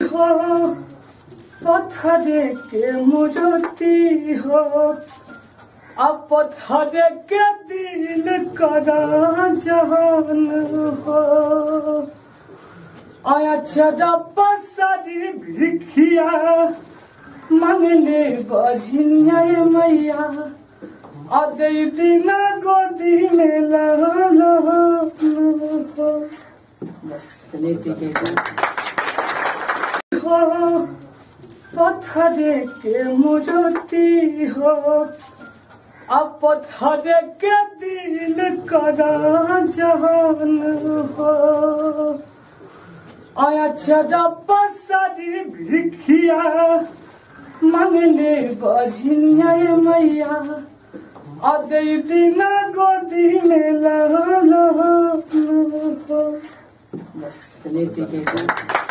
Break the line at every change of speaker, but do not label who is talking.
हो पत्थर के मूर्ति हो अब पत्थर के दिल करा जहान हो आया छड़ा पसारी भिखिया मंगले बझनिया मैया आदे दिना गोदी में लो बस हो पत्थर के मूर्ति हो अब पत्थर के दिल करा जहान हो आया छड़ा पसारी भिखिया मंगले बझनिया मैया आदे दिना गोदी में लो बस